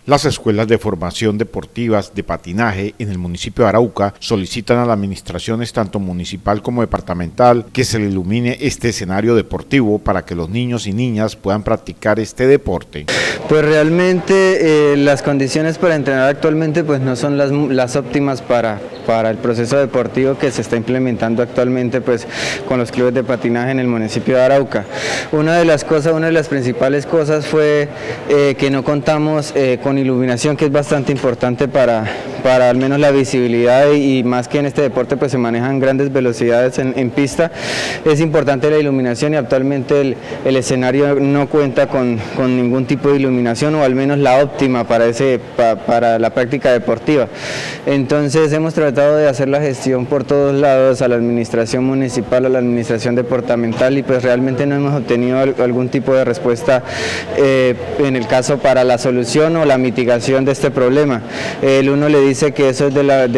Las escuelas de formación deportivas de patinaje en el municipio de Arauca solicitan a las administraciones tanto municipal como departamental que se le ilumine este escenario deportivo para que los niños y niñas puedan practicar este deporte. Pues realmente las condiciones para entrenar actualmente pues no son las óptimas para el proceso deportivo que se está implementando actualmente pues con los clubes de patinaje en el municipio de Arauca. Una de las principales cosas fue que no contamos con iluminación, que es bastante importante para al menos la visibilidad y más que en este deporte pues se manejan grandes velocidades en pista. Es importante la iluminación y actualmente el escenario no cuenta con ningún tipo de iluminación o al menos la óptima para la práctica deportiva. Entonces hemos tratado de hacer la gestión por todos lados, a la administración municipal, a la administración departamental, y pues realmente no hemos obtenido algún tipo de respuesta en el caso para la solución o la mitigación de este problema. El uno le dice que eso es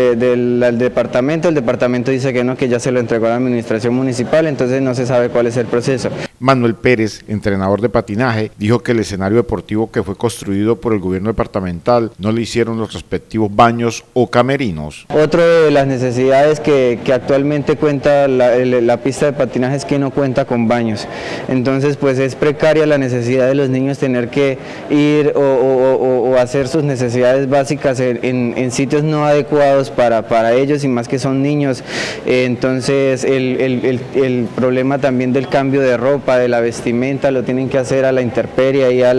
del departamento, el departamento dice que no, que ya se lo entregó a la administración municipal, entonces no se sabe cuál es el proceso. Manuel Pérez, entrenador de patinaje, dijo que el escenario deportivo que fue construido por el gobierno departamental no le hicieron los respectivos baños o camerinos. Otra de las necesidades que actualmente cuenta la pista de patinaje es que no cuenta con baños, entonces pues es precaria la necesidad de los niños tener que ir o hacer sus necesidades básicas en sitios no adecuados para ellos, y más que son niños. Entonces el problema también del cambio de ropa, de la vestimenta, lo tienen que hacer a la intemperie y a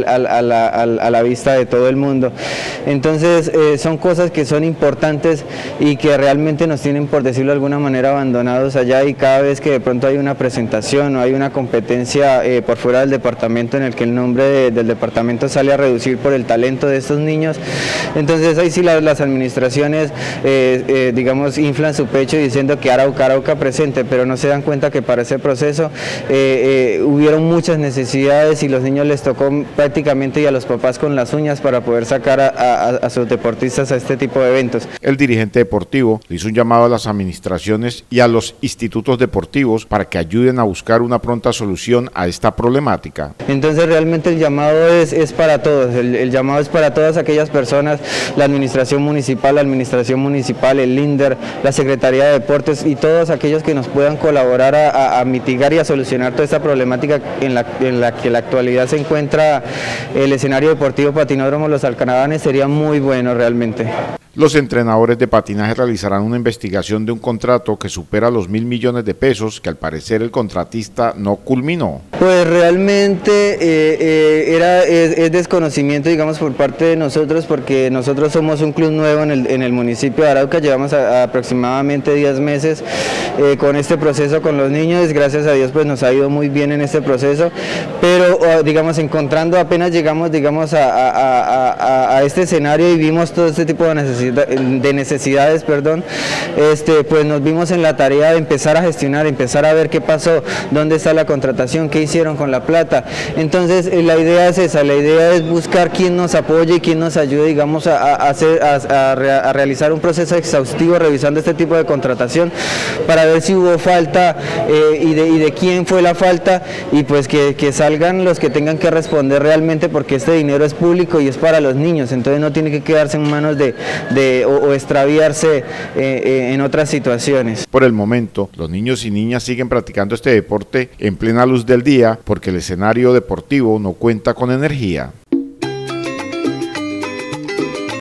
la vista de todo el mundo. Entonces son cosas que son importantes y que realmente nos tienen, por decirlo de alguna manera, abandonados allá, y cada vez que de pronto hay una presentación o hay una competencia por fuera del departamento en el que el nombre del departamento sale a reducir por el talento de estos niños, entonces ahí sí las administraciones digamos inflan su pecho diciendo que Arauca presente, pero no se dan cuenta que para ese proceso hubieron muchas necesidades y los niños les tocó prácticamente, y a los papás con las uñas, para poder sacar a sus deportistas a este tipo de eventos. El dirigente deportivo le hizo un llamado a las administraciones y a los institutos deportivos para que ayuden a buscar una pronta solución a esta problemática. Entonces realmente el llamado es para todos, el llamado es para todas aquellas personas, la administración municipal, el LINDER, la Secretaría de Deportes y todos aquellos que nos puedan colaborar a mitigar y a solucionar toda esta problemática en la que en la actualidad se encuentra el escenario deportivo Patinódromo Los Alcanadanes. Sería muy bueno realmente. Los entrenadores de patinaje realizarán una investigación de un contrato que supera los 1.000 millones de pesos que al parecer el contratista no culminó. Pues realmente es desconocimiento, digamos, por parte de nosotros, porque nosotros somos un club nuevo en el municipio de Arauca, llevamos aproximadamente 10 meses con este proceso con los niños. Gracias a Dios pues nos ha ido muy bien en este proceso, pero digamos apenas llegamos digamos a este escenario y vimos todo este tipo de necesidades, pues nos vimos en la tarea de empezar a gestionar, empezar a ver qué pasó, dónde está la contratación, qué hicieron con la plata. Entonces la idea es esa, la idea es buscar quién nos apoye y quién nos ayude, digamos, a realizar un proceso exhaustivo revisando este tipo de contratación para ver si hubo falta y de quién fue la falta, y pues que salgan los que tengan que responder realmente, porque este dinero es público y es para los niños, entonces no tiene que quedarse en manos o extraviarse en otras situaciones. Por el momento, los niños y niñas siguen practicando este deporte en plena luz del día porque el escenario deportivo no cuenta con energía.